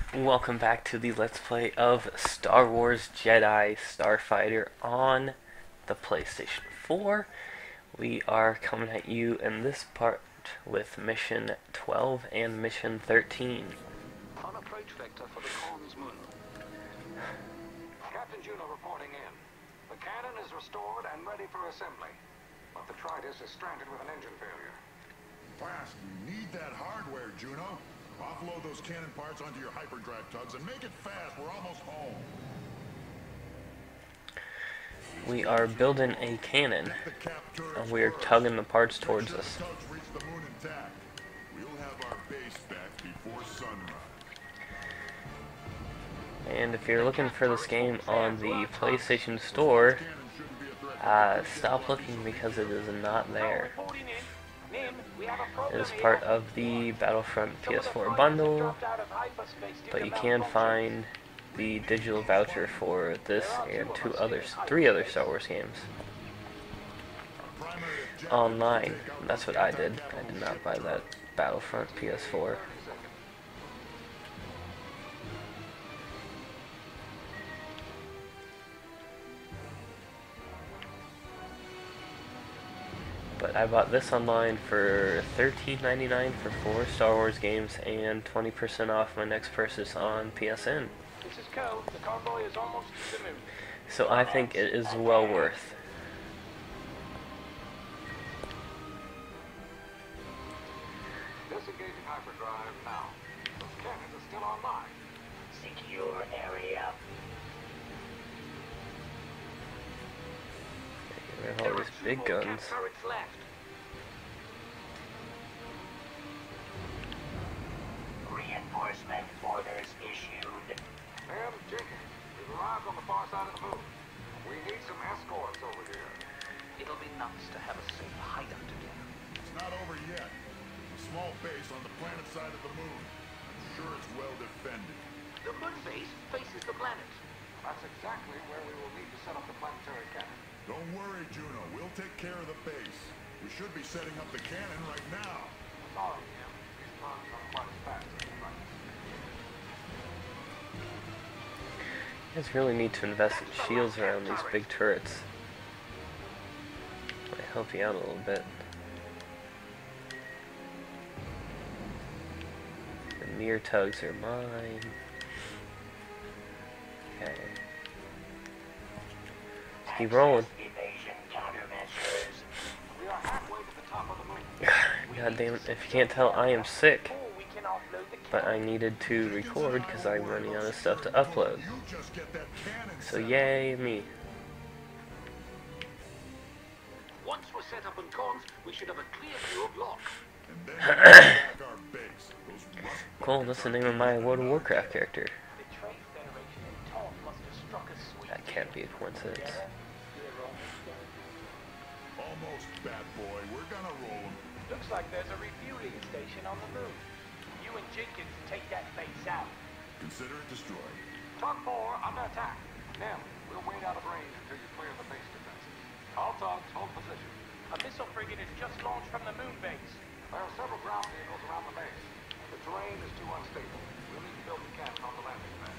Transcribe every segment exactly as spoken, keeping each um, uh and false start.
Welcome back to the Let's Play of Star Wars Jedi Starfighter on the PlayStation four. We are coming at you in this part with Mission twelve and Mission thirteen. On approach vector for the Khans moon. Captain Juno reporting in. The cannon is restored and ready for assembly. But the Tridus is stranded with an engine failure. Fast, we need that hardware, Juno. Offload those cannon parts onto your hyperdrive tugs and make it fast. We're almost home. We are building a cannon, and we are tugging the parts towards us. We'll have our base back before sunrise. And if you're looking for this game on the PlayStation Store, uh, stop looking because it is not there. It is part of the Battlefront P S four bundle, but you can find the digital voucher for this and two others, three other Star Wars games online. That's what I did. I did not buy that Battlefront P S four. But I bought this online for thirteen ninety-nine for four Star Wars games and twenty percent off my next purchase on P S N. This is Code. The convoy is almost to the moon. So I think it is well worth. Disengaging hyperdrive now. Those cannons are still online. Secure area. We have all these big guns. Turrets left. Reinforcement orders issued. Ma'am, Jenkins, we've arrived on the far side of the moon. We need some escorts over here. It'll be nice to have a safe hideout again. It's not over yet. A small base on the planet side of the moon. I'm sure it's well defended. The moon base faces the planet. That's exactly where we will need to set up the planetary cannon. Don't worry, Juno. We'll take care of the base. We should be setting up the cannon right now. Sorry, Jim. These plans are quite as fast as you'd like. You guys really need to invest in shields around these big turrets. Might help you out a little bit. The mirror tugs are mine. Okay. Let's keep rolling. We are halfway to the top of the moon. God damn it, if you can't tell, I am sick. But I needed to record because I'm running out of stuff to upload. You just get that cannon So set up. yay me. Once we're set up in cons, we should have a clear view of Locke. And then we'll attack our base. Those rust Cool, that's the name of my World of Warcraft character. The Trade Federation in Tom must have struck us sweet. That can't be a coincidence. almost, bad boy. We're gonna roll 'em. Looks like there's a refueling station on the moon. You and Jenkins take that base out. Consider it destroyed. Tug four under attack. Nim, we'll wait out of range until you clear the base defenses. All tugs, hold position. A missile frigate is just launched from the moon base. There are several ground vehicles around the base. The terrain is too unstable. We'll need to build the cannon on the landing pad.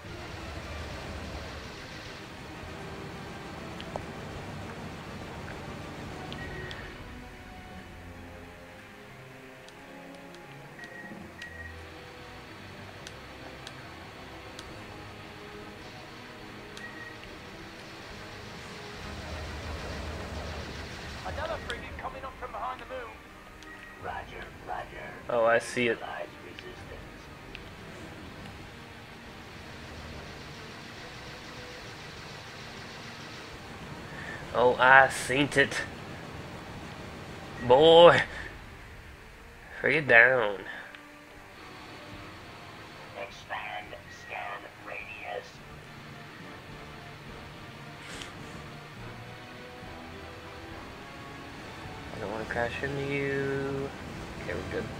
Another frigate coming up from behind the moon. Roger, roger. Oh, I see it. Lies resistance. Oh, I seen it. Boy. Bring it down. Expand scan radius. I don't want to crash into you. Okay, we're good.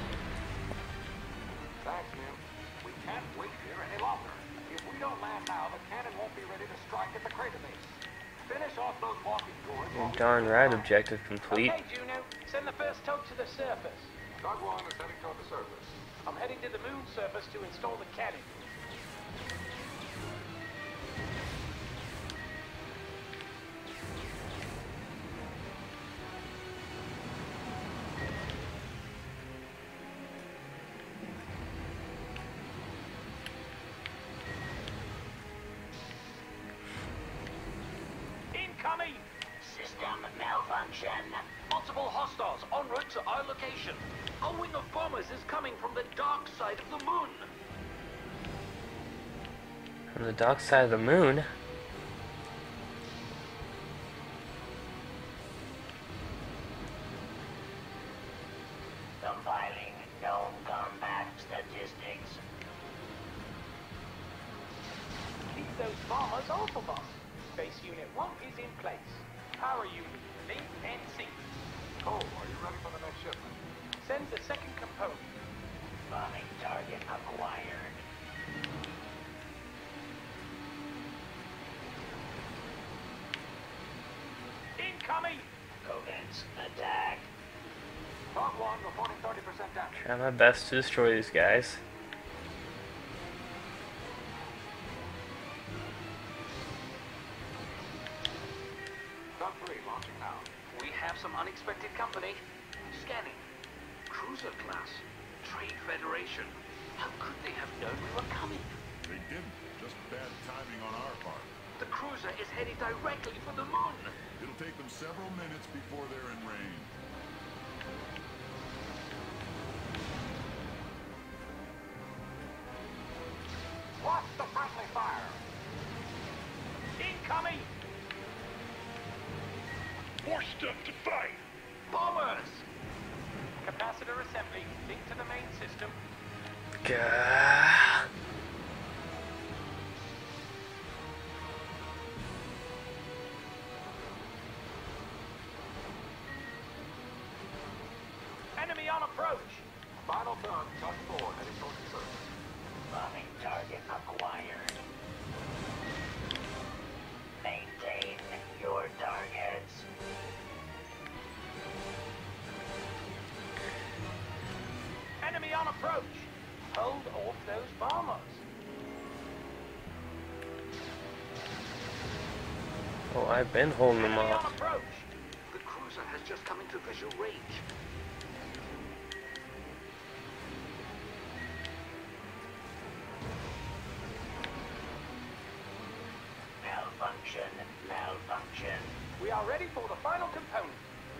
Thanks, Nim. We can't wait here any longer. If we don't land now, the cannon won't be ready to strike at the crater base. Finish off those walking tours. You're darn right, objective complete. Okay, Juno. Send the first tug to the surface. Tug one is heading toward the surface. I'm heading to the moon surface to install the cannon. Incoming! System malfunction. Multiple hostiles en route to our location. A wing of bombers is coming from the dark side of the moon. From the dark side of the moon? Compiling known combat statistics. Keep those bombers off of us. Base Unit one is in place. Power Unit, B and C. Cole, are you ready for the next shipment? Send the second component. Bombing target acquired. Incoming! Commence attack. Part one reporting thirty percent damage. Try my best to destroy these guys. Dock three launching now. We have some unexpected company. Scanning. Cruiser class. Trade Federation. How could they have known we were coming? They didn't. Just bad timing on our part. The cruiser is heading directly for the moon. It'll take them several minutes before they're in range. Watch the friendly fire. Incoming! More stuff to fight! Bombers! Capacitor assembly. Link to the main system. Gah. Enemy on approach. Final turn, touch forward, heading towards the surface. Bombing target acquired. Maintain your targets. Enemy on approach. Hold off those bombers. Oh, I've been holding them Enemy on off. approach. The cruiser has just come into visual range. Malfunction. Malfunction. We are ready for the final component.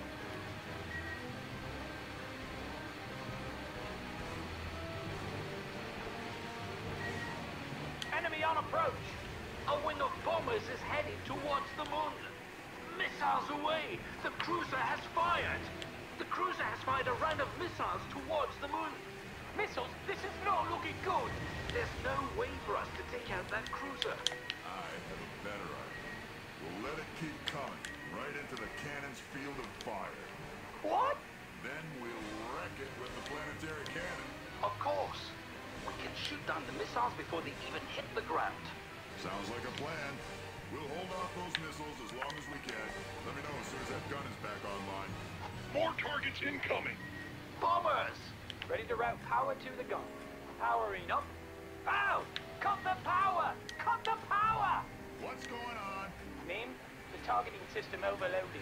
Enemy on approach. A wing of bombers is heading towards the moon. Missiles away. The cruiser has fired. The cruiser has fired a round of missiles towards the moon. Missiles? This is not looking good. There's no way for us to take out that cruiser. I have a better idea. We'll let it keep coming, right into the cannon's field of fire. What? Then we'll wreck it with the planetary cannon. Of course. We can shoot down the missiles before they even hit the ground. Sounds like a plan. We'll hold off those missiles as long as we can. Let me know as soon as that gun is back online. More targets incoming! Bombers! Ready to route power to the gun. Powering up. Ow! Cut the power! Cut the power! What's going on? Name? The targeting system overloaded.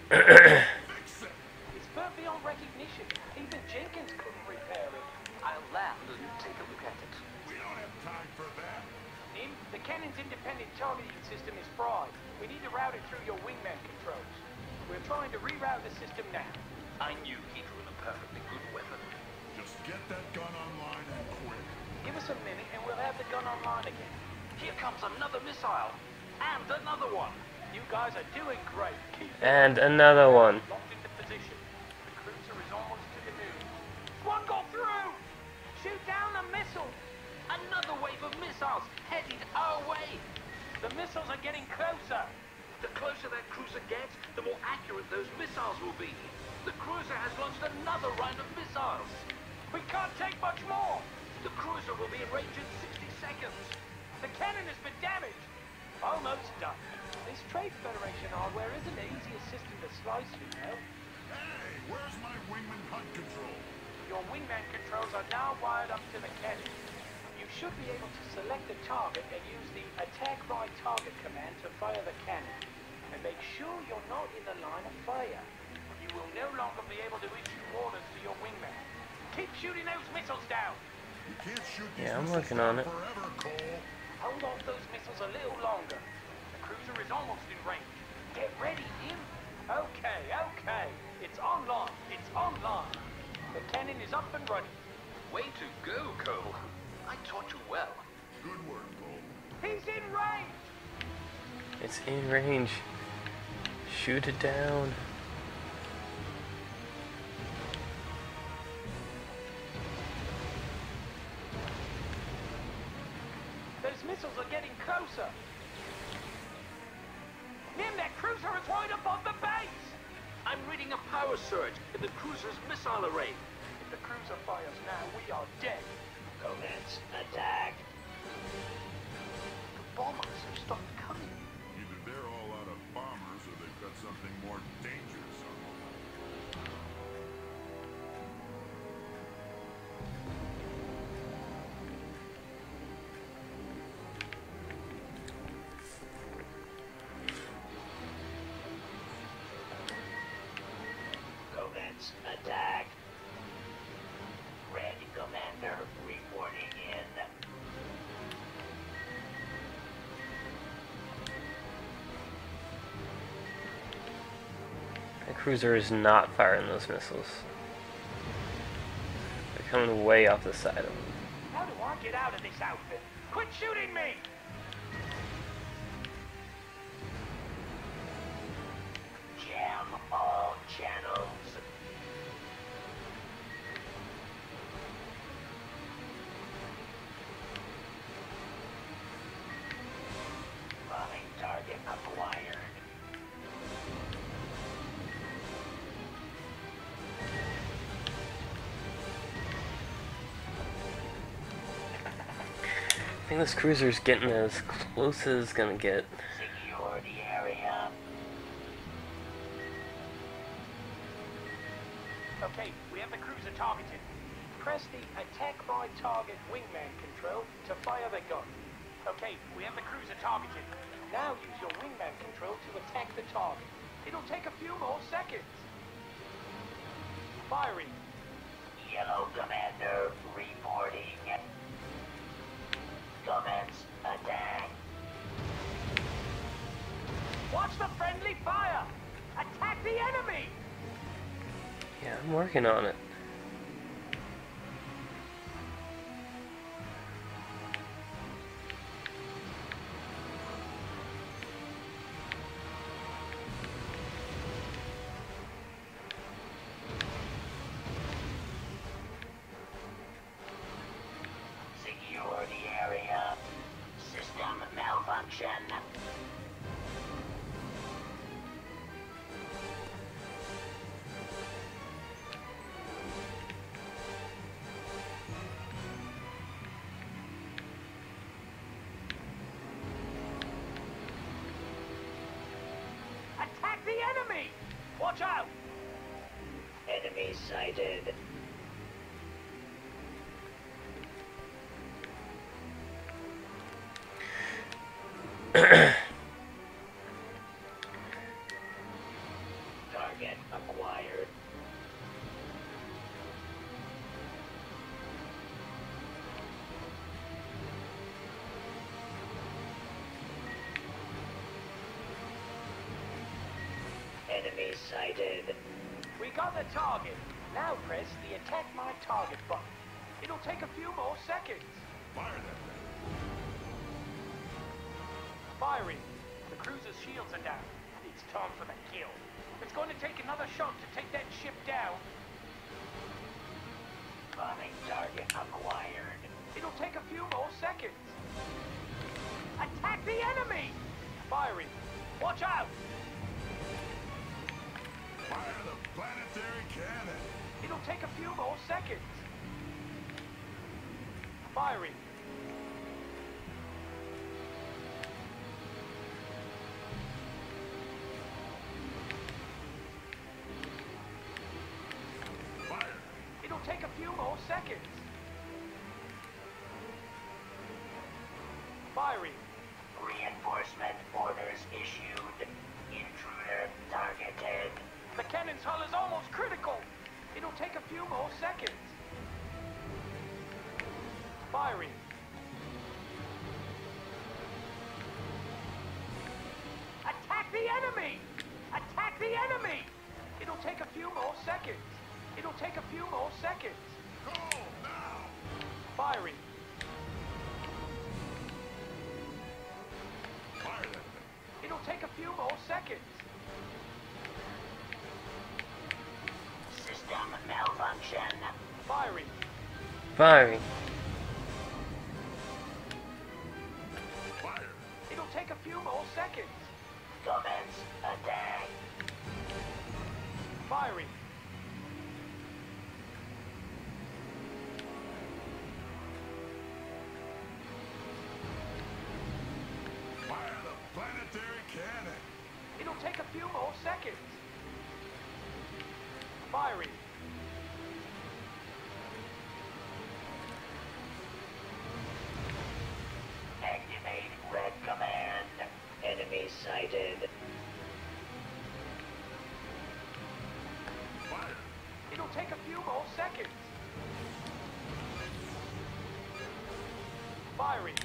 Fix it! It's far beyond recognition. Even Jenkins couldn't repair it. I'll land and take a look at it. We don't have time for that. Nim, the cannon's independent targeting system is fried. We need to route it through your wingman controls. We're trying to reroute the system now. I knew he'd run a perfectly good weapon. Just get that gun online and quick. Give us a minute and we'll have the gun online again. Here comes another missile. And another one. You guys are doing great. Keep it And another one. locked into position. The cruiser is almost to the moon. One got through! Shoot down the missile! Another wave of missiles headed our way! The missiles are getting closer! The closer that cruiser gets, the more accurate those missiles will be. The cruiser has launched another round of missiles. We can't take much more! The cruiser will be in range in sixty seconds. The cannon has been damaged. Almost done. This Trade Federation hardware isn't the easiest system to slice, you know. Hey, where's my wingman hunt control? Your wingman controls are now wired up to the cannon. You should be able to select a target and use the attack by target command to fire the cannon. And make sure you're not in the line of fire. You will no longer be able to issue orders to your wingman. Keep shooting those missiles down. You can't shoot these Yeah, I'm missiles working on down it. forever, Cole. Hold off those missiles a little longer. The cruiser is almost in range. Get ready, Jim. Okay, okay. It's online. It's online. The cannon is up and running. Way to go, Cole. I taught you well. Good work, Cole. He's in range. It's in range. Shoot it down. Those missiles are getting closer. Nim, that cruiser is right above the base. I'm reading a power surge in the cruiser's missile array. If the cruiser fires now, we are dead. Commence attack. The bombers have stopped coming. Either they're all out of bombers or they've got something more dangerous on them. Commence attack. Red Commander reporting in. The cruiser is not firing those missiles. They're coming way off the side of them. How do I get out of this outfit? Quit shooting me! Jam all channels. Bombing target acquired. I think this cruiser's getting as close as it's gonna get. Secure the area. Okay, we have the cruiser targeted. Press the attack by target wingman control to fire the gun. Okay, we have the cruiser targeted. Now use your wingman control to attack the target. It'll take a few more seconds. Firing. Yellow Commander reporting. Commence attack. Watch the friendly fire! Attack the enemy! Yeah, I'm working on it. Secure the area. System malfunction. Attack the enemy! Watch out! Enemy sighted. Target acquired. Enemy sighted. We got the target. Now press the attack my target button. It'll take a few more seconds. Fire that thing. Firing. The cruiser's shields are down. It's time for the kill. It's going to take another shot to take that ship down. Bombing target acquired. It'll take a few more seconds. Attack the enemy! Firing. Watch out! Fire the planetary cannon. It'll take a few more seconds. Firing. Fire. It'll take a few more seconds. Firing. Reinforcement orders issued. Intruder targeted. The cannon's hull is almost critical. It'll take a few more seconds. Firing. Attack the enemy! Attack the enemy! It'll take a few more seconds. It'll take a few more seconds. Go now! Firing. Fire that thing. It'll take a few more seconds. System malfunction. Firing. Firing. Fire. It'll take a few more seconds. Commence attack. Firing. Fire the planetary cannon. It'll take a few more seconds. Firing. Activate red command. Enemy sighted. Fire. It'll take a few more seconds. Firing.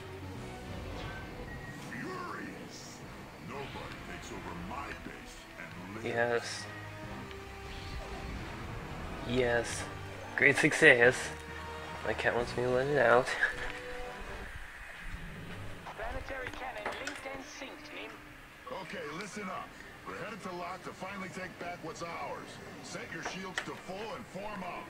Furious. Nobody takes over my base and lives. Yes. Yes. Great success. My cat wants me to let it out. Planetary cannon linked and synced, team. Okay, listen up. We're headed to lock to finally take back what's ours. Set your shields to full and form up.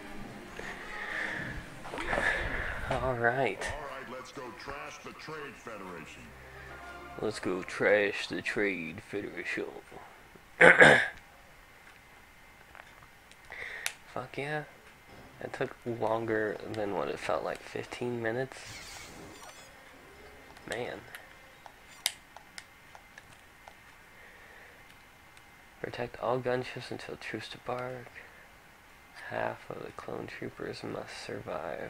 Alright. All right, let's go trash the Trade Federation. Let's go trash the Trade Federation. Fuck yeah. It took longer than what it felt like. fifteen minutes? Man. Protect all gunships until truce to bark. Half of the clone troopers must survive.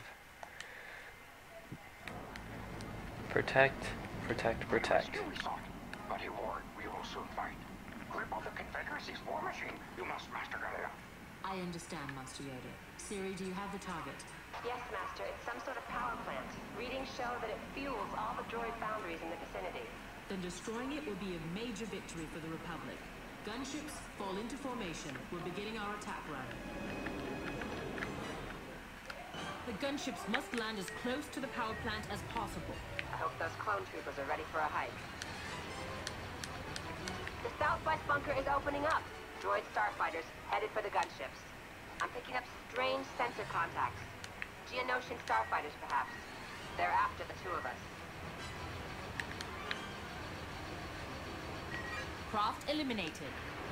Protect, protect, protect. Rescue we sought, but a war we will soon fight. Grip of the Confederacy's war machine, you must, Master Galea. I understand, Master Yoda. Siri, do you have the target? Yes, Master. It's some sort of power plant. Readings show that it fuels all the droid foundries in the vicinity. Then destroying it will be a major victory for the Republic. Gunships, fall into formation. We're beginning our attack run. The gunships must land as close to the power plant as possible. I hope those clone troopers are ready for a hike. The southwest bunker is opening up. Droid starfighters headed for the gunships. I'm picking up strange sensor contacts. Geonosian starfighters, perhaps. They're after the two of us. Craft eliminated.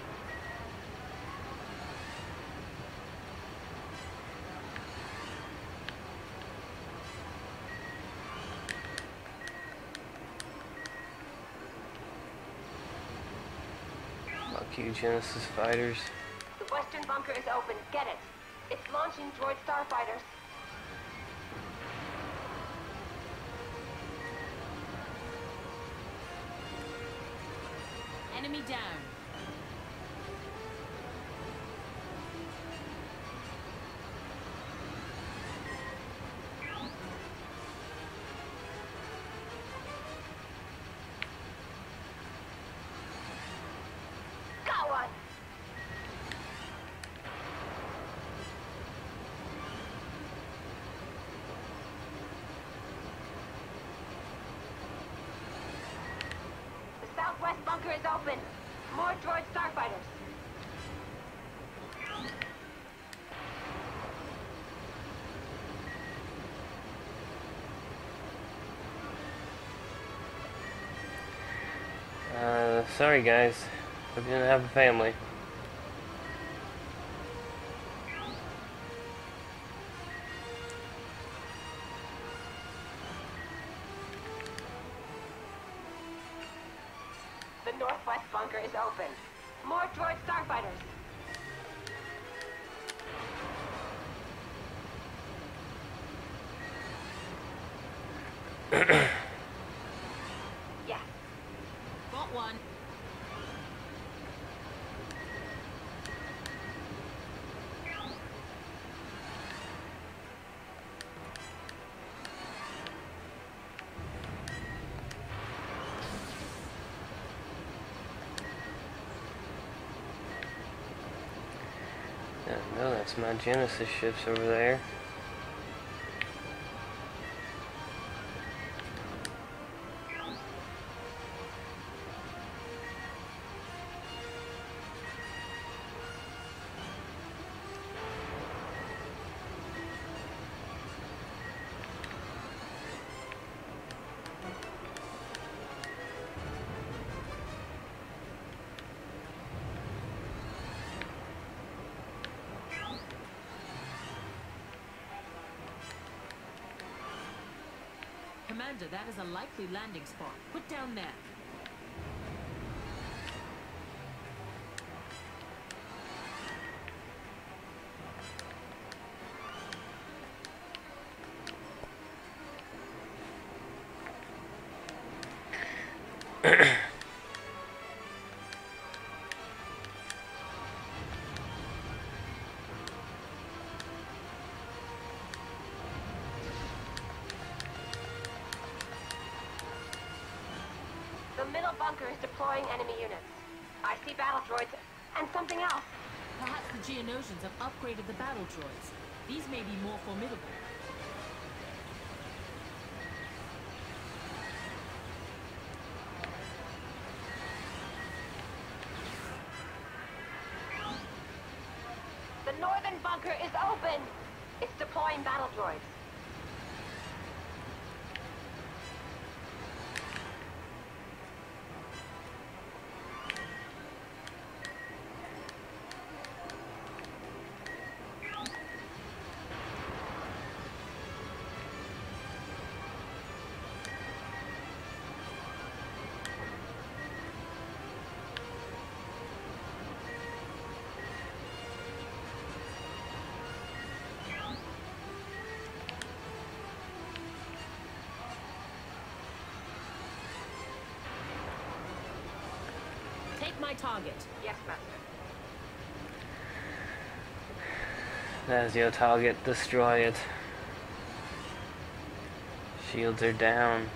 Fuck you, Genesis fighters. The western bunker is open. Get it. It's launching droid starfighters. Enemy down. Got one! The southwest bunker is open. More droid starfighters. Uh, sorry guys. Hope you didn't have a family. The northwest bunker is open. More droid starfighters. Yes. Got one. Yeah, no, that's my Genesis ships over there. Commander, that is a likely landing spot. Put down there. The middle bunker is deploying enemy units. I see battle droids and something else. Perhaps the Geonosians have upgraded the battle droids. These may be more formidable. The northern bunker is open. It's deploying battle droids. Take my target. Yes, Master. That's your target. Destroy it. Shields are down.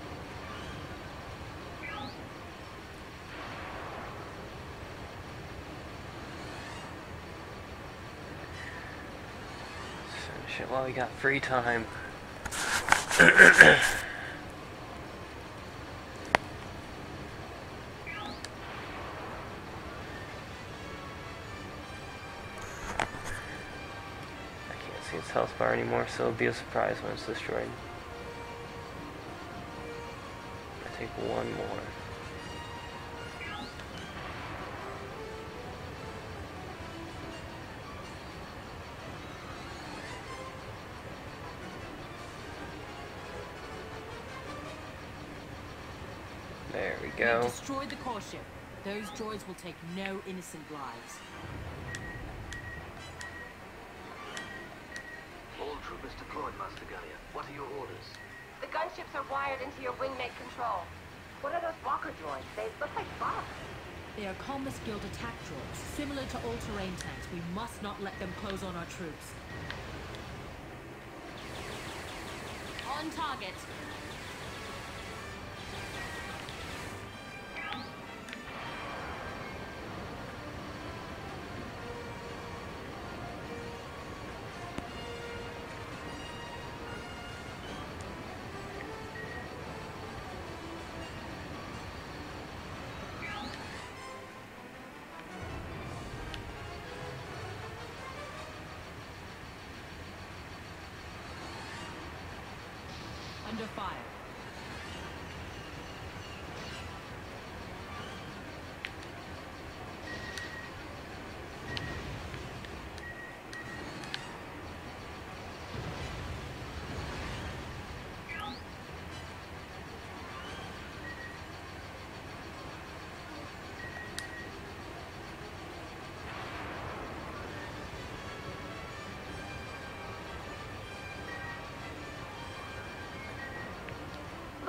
Finish it while we got free time. See its health bar anymore, so it'll be a surprise when it's destroyed. I take one more. There we We've go. destroyed the core ship. Those droids will take no innocent lives. All troopers deployed, Master Gaia. What are your orders? The gunships are wired into your wingmate control. What are those walker droids? They look like bots. They are Colmus Guild attack droids, similar to all-terrain tanks. We must not let them close on our troops. On target. Under fire.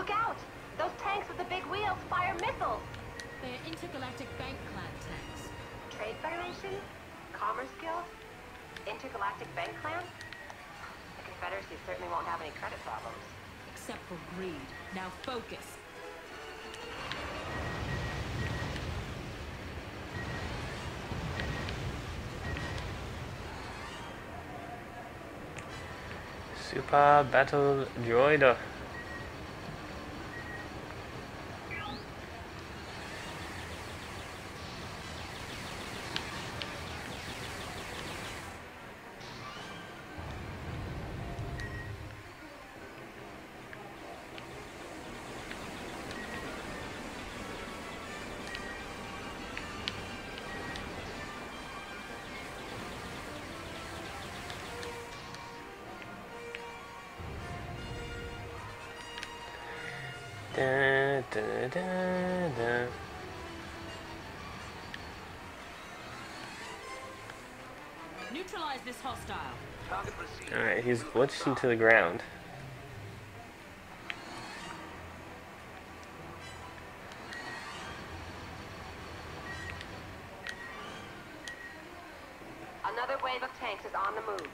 Look out! Those tanks with the big wheels fire missiles! They are intergalactic bank clan tanks. Trade Federation? Commerce Guild? Intergalactic Bank Clan? The Confederacy certainly won't have any credit problems. Except for greed. Now focus. Super Battle Droid. Da, da, da, da. Neutralize this hostile. Target received. Alright, he's glitched into the ground. Another wave of tanks is on the move.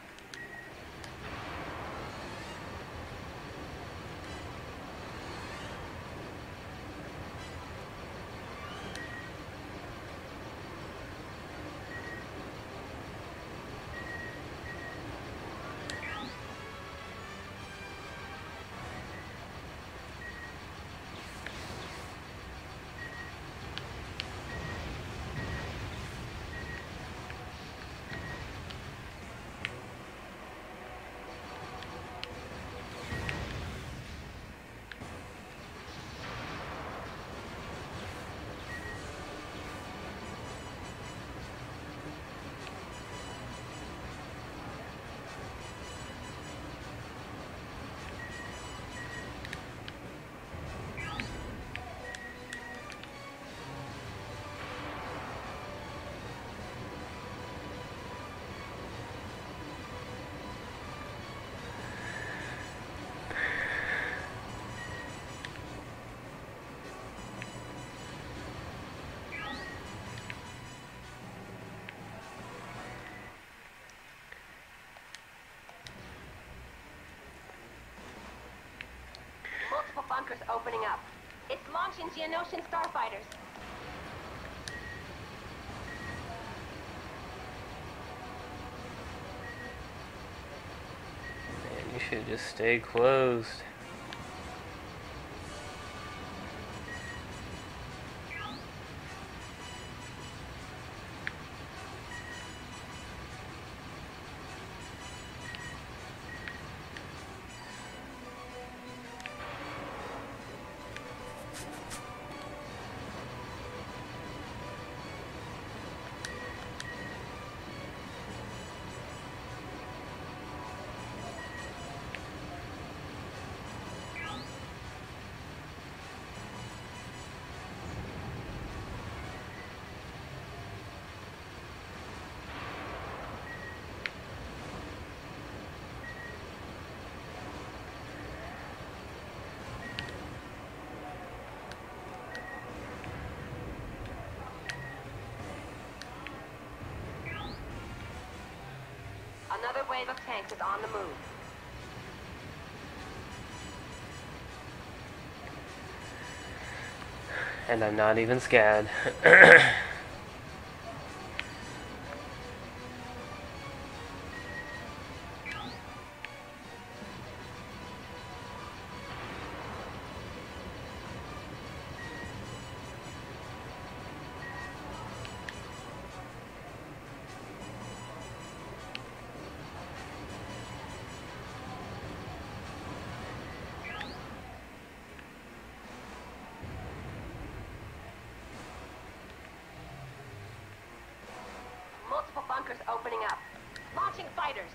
Bunkers opening up. It's launching Geonosian starfighters. Man, you should just stay closed. Another wave of tanks is on the move. And I'm not even scared. Multiple bunkers opening up. Launching fighters.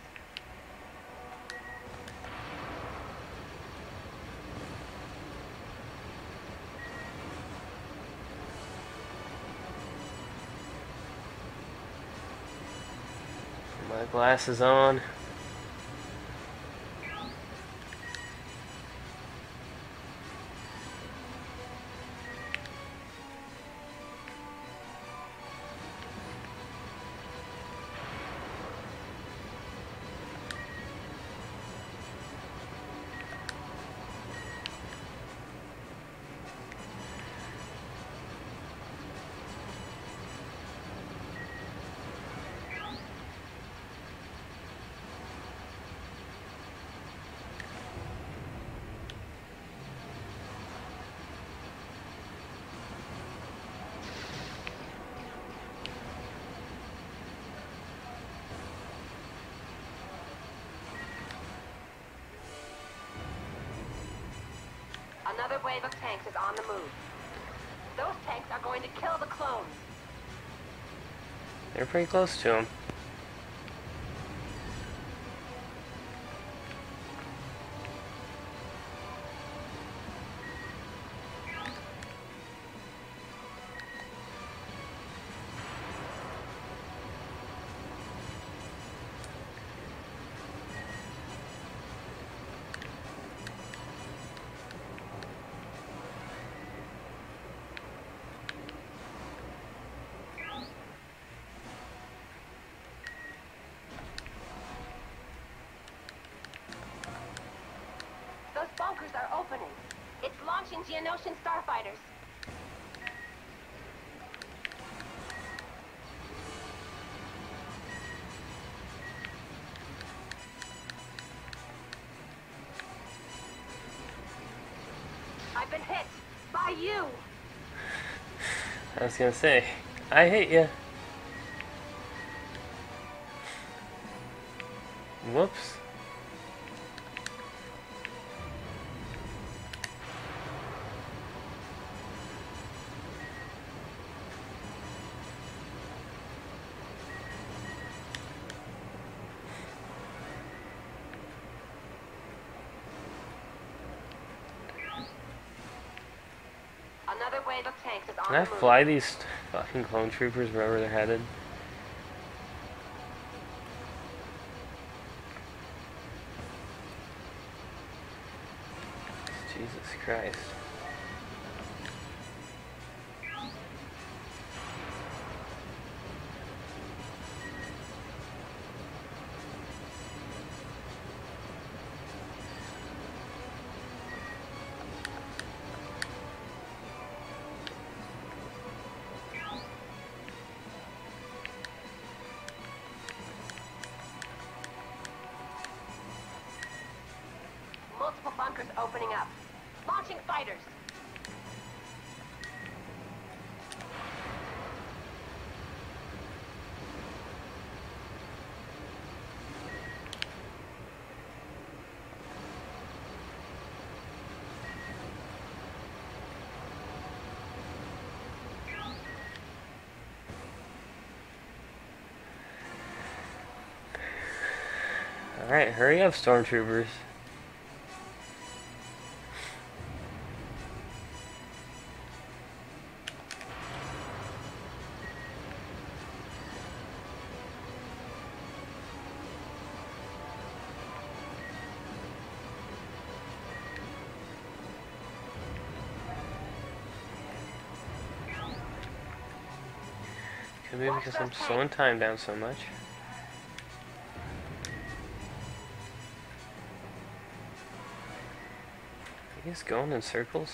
My glasses on. Another wave of tanks is on the move. Those tanks are going to kill the clones. They're pretty close to him. Those bunkers are opening. It's launching Geonosian starfighters. I've been hit by you. I was gonna say, I hate ya. Whoops. Another wave of tanks is on Can I the move. fly these fucking clone troopers wherever they're headed? Jesus Christ. Multiple bunkers opening up. Launching fighters. Alright, hurry up, stormtroopers. Could be because I'm slowing time down so much. Are you guys going in circles?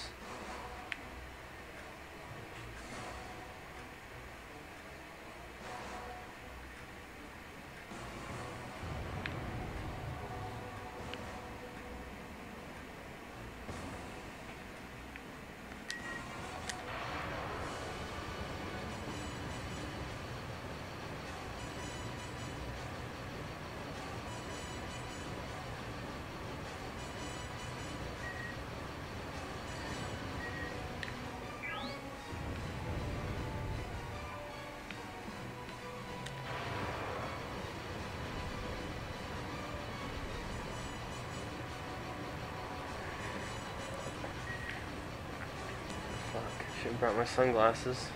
Should have brought my sunglasses.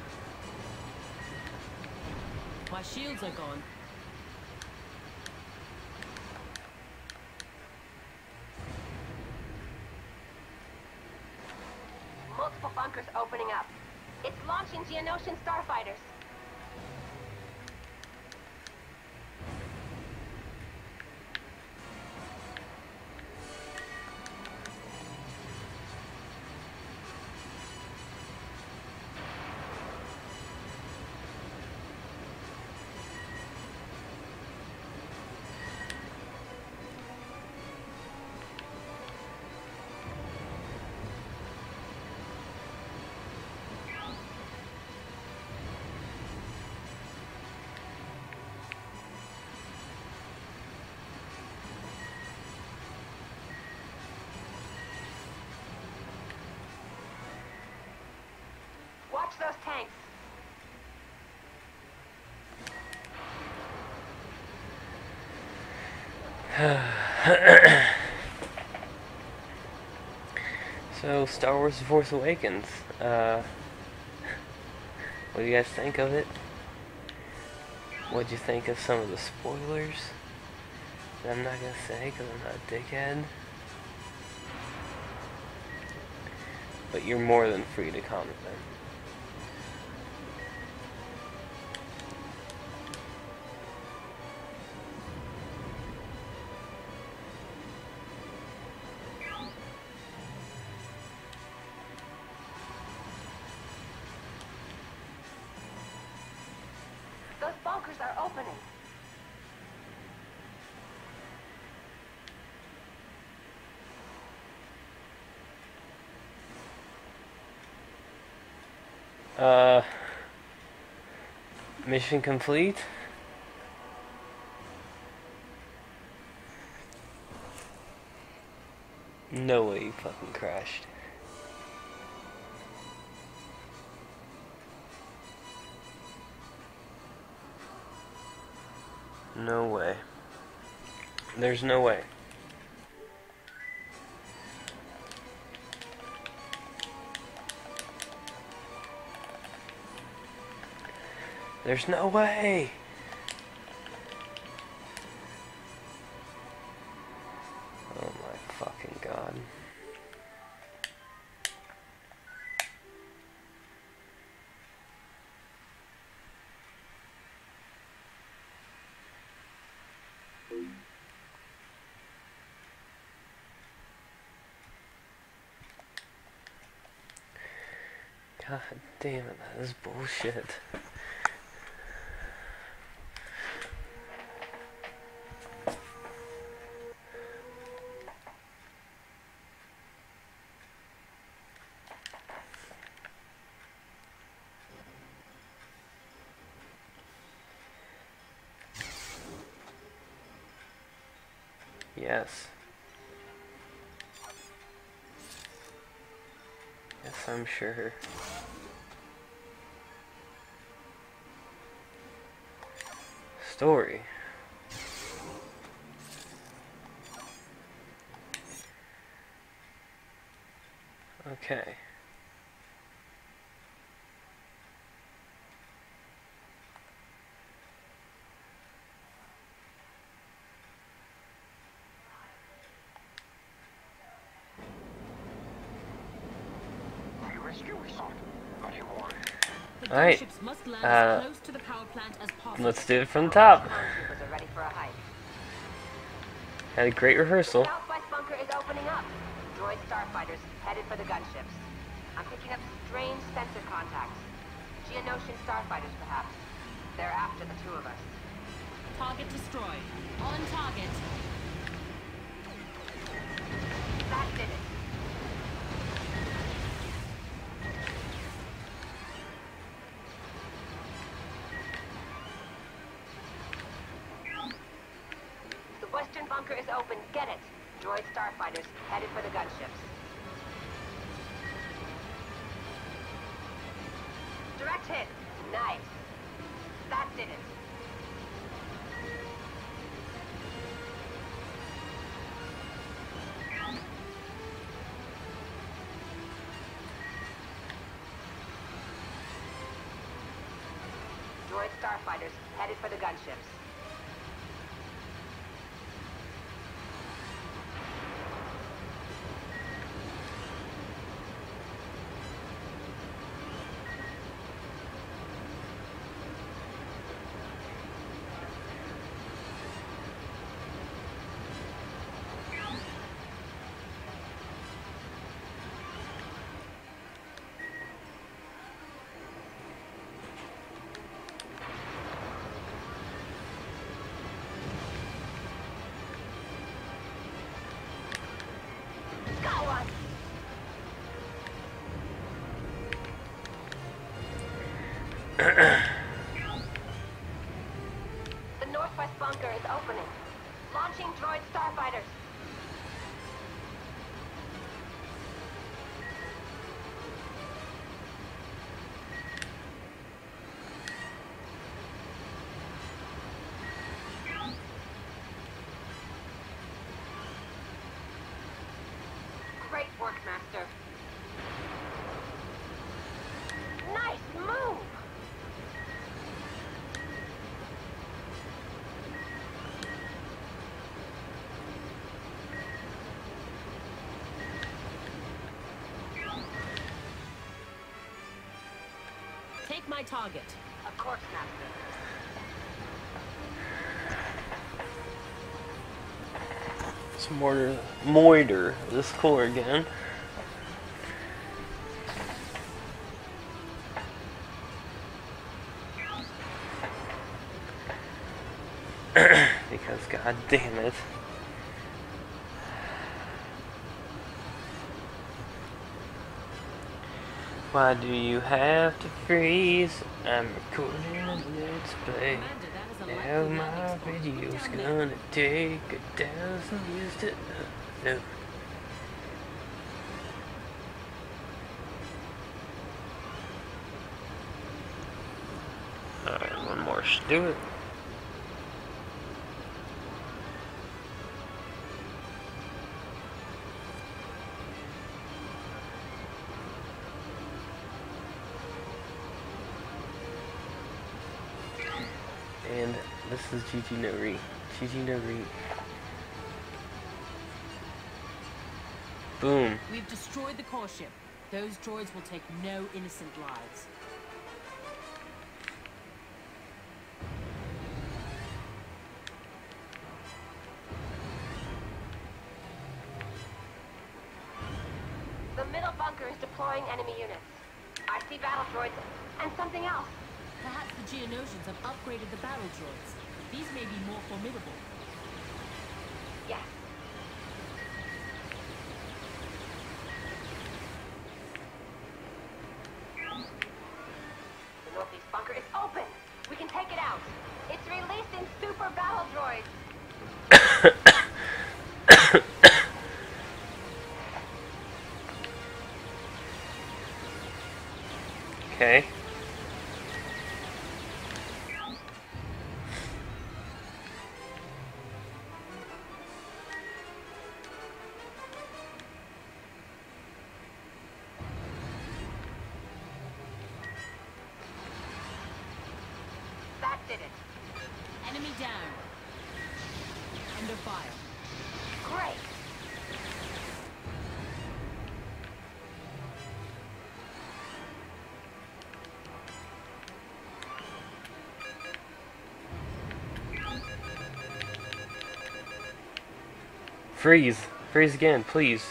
My shields are gone. Multiple bunkers opening up. It's launching Geonosian starfighters. Watch those tanks. So, Star Wars The Force Awakens. Uh, what do you guys think of it? What do you think of some of the spoilers that I'm not gonna say because I'm not a dickhead? But you're more than free to comment them. Those bunkers are opening. Uh, mission complete. No way you fucking crashed. No way. There's no way. There's no way! Oh my fucking god. God damn it, that is bullshit. Yes. Yes, I'm sure. Story. Okay. Rescue resort. What do you want? The Alright, gunships must land uh, as close to the power plant as possible. let's do it from the top. Stormtroopers are ready for a hike. Had a great rehearsal. Southwest bunker is opening up. Droid starfighters headed for the gunships. I'm picking up strange sensor contacts. Geonosian starfighters, perhaps. They're after the two of us. Target destroyed. On target. That did it. The western bunker is open. Get it. Droid starfighters headed for the gunships. Direct hit. Nice. That did it. Droid starfighters headed for the gunships. Got one. The northwest bunker is opening. Launching droid starfighters. Take my target. Of course, Master. Let's mortar, moiter this core again. Because god damn it. Why do you have to freeze? I'm recording Let's Play. Now my video's gonna take a thousand years to upload. Alright, one more should do it. And this is G G no Re. G G no Re. Boom. We've destroyed the core ship. Those droids will take no innocent lives. The middle bunker is deploying enemy units. I see battle droids and something else. Perhaps the Geonosians have upgraded the battle droids. These may be more formidable. Yes. The northeast bunker is open. We can take it out. It's releasing super battle droids. Okay. That did it. Enemy down. Under fire. Great. Freeze. Freeze again, please.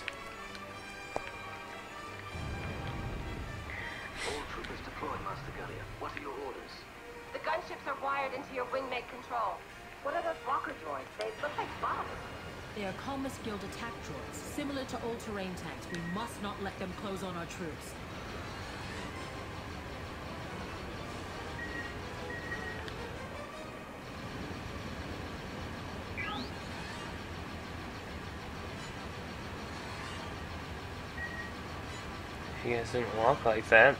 All troopers deployed, Master Gunner. What are your orders? The gunships are wired into your wingmate control. What are those walker droids? They look like bombs. They are Comus Guild attack droids, similar to all-terrain tanks. We must not let them close on our troops. You guys didn't walk like that.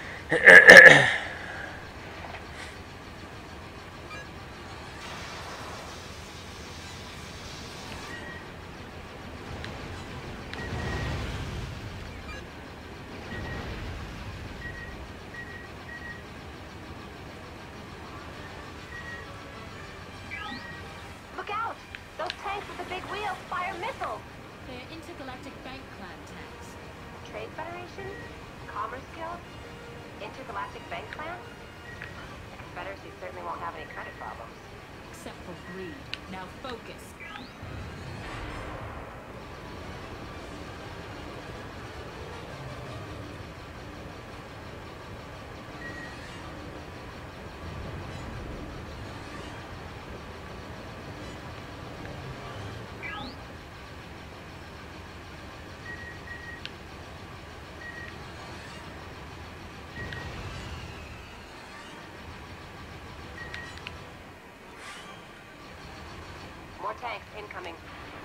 Look out! Those tanks with the big wheels fire missiles. They are intergalactic bank clan tanks. Trade Federation? Commerce Guild? Intergalactic Bank Clan? The Confederacy certainly won't have any credit problems. Except for greed. Now focus. More tanks incoming.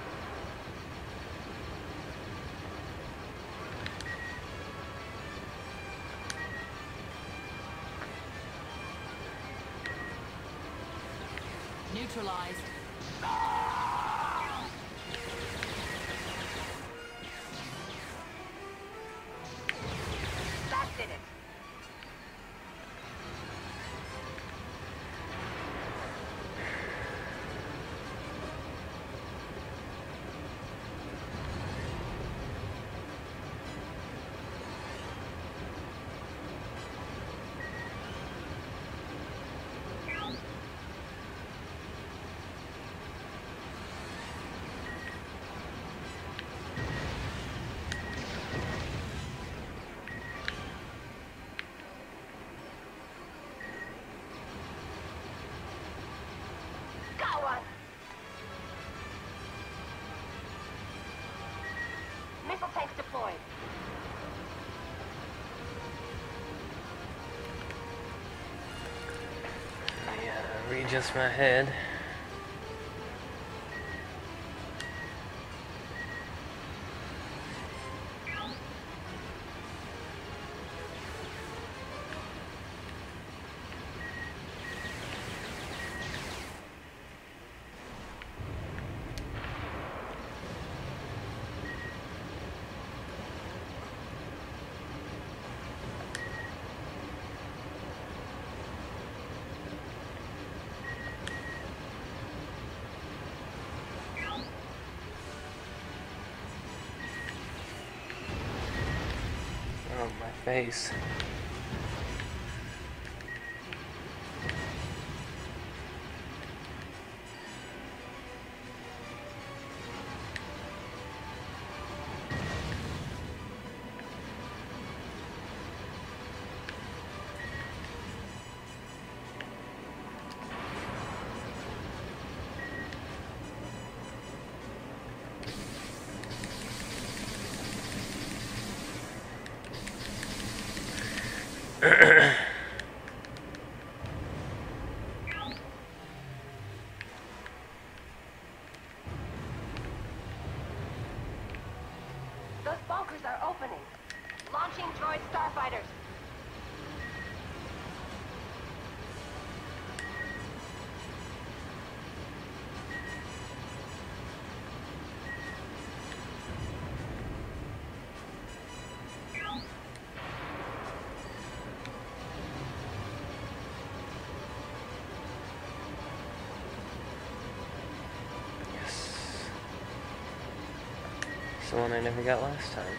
Neutralized. That did it. Readjust my head. Oh, my face. Those bunkers are opening. Launching droid starfighters. It's the one I never got last time.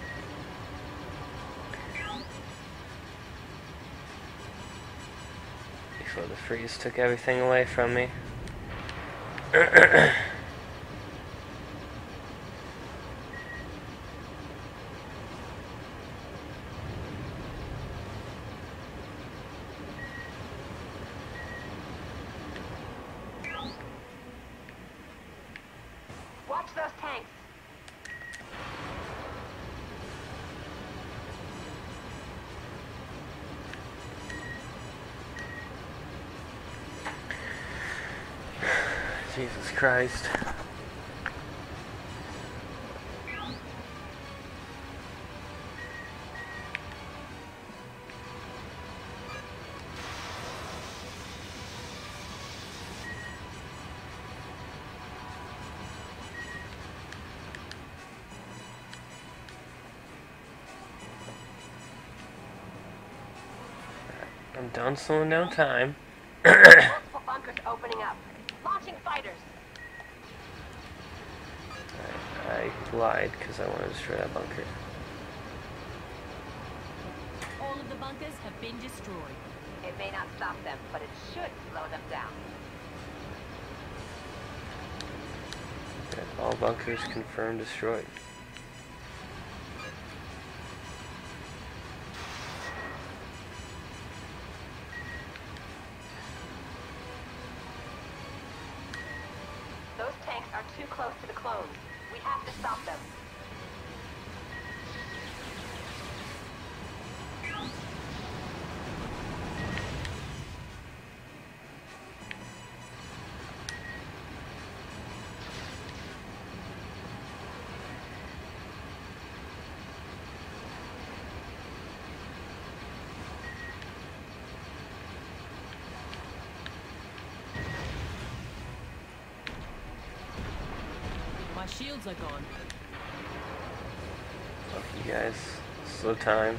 Before the freeze took everything away from me. Watch those tanks. Jesus Christ. I'm done slowing down time. Multiple bunkers opening up. Launching fighters. I lied because I want to destroy that bunker. All of the bunkers have been destroyed. It may not stop them, but it should slow them down. Okay, all bunkers confirmed destroyed. Those tanks are too close to the clones. We have to stop them. My shields are gone. Fuck you guys. Slow time.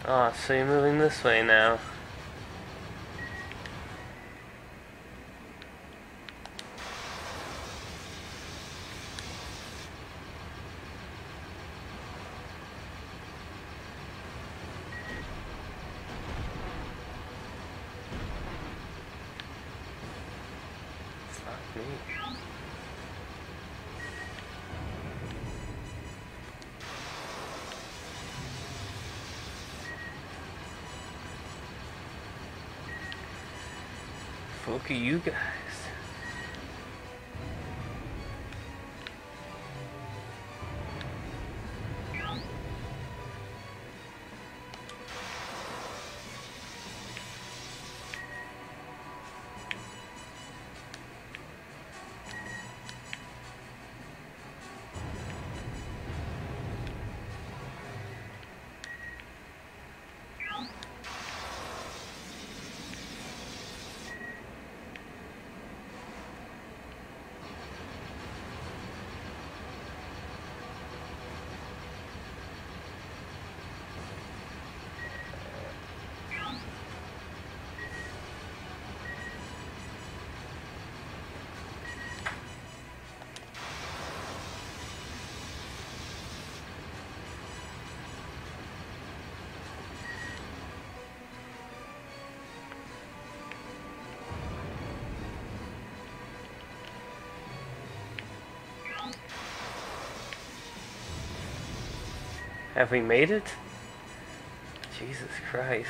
Ah, so you're moving this way now. Fuck me. Fuck you guys. Have we made it? Jesus Christ.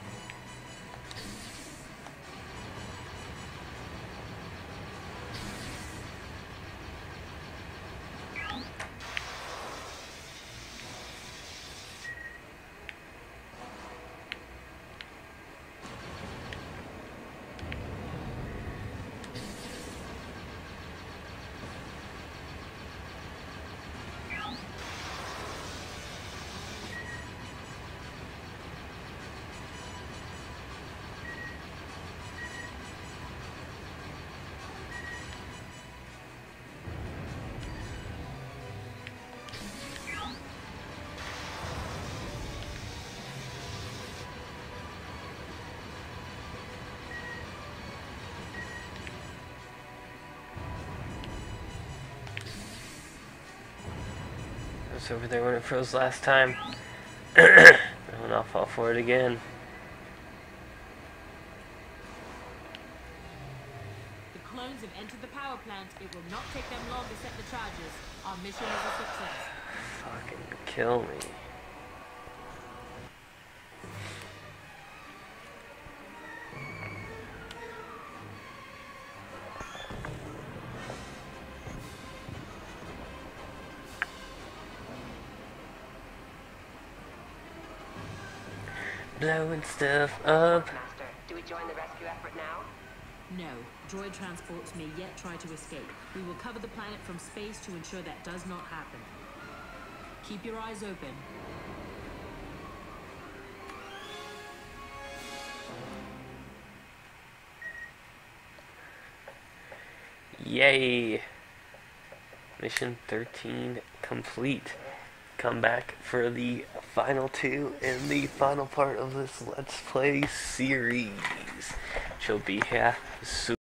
I was over there when it froze last time. I will not fall for it again. The clones have entered the power plant. It will not take them long to set the charges. Our mission is a success. Fucking kill me. Blowing stuff up. Master, do we join the rescue effort now? No, droid transports may yet try to escape. We will cover the planet from space to ensure that does not happen. Keep your eyes open. Yay! Mission thirteen complete. Come back for the final two and the final part of this Let's Play series. She'll be here soon.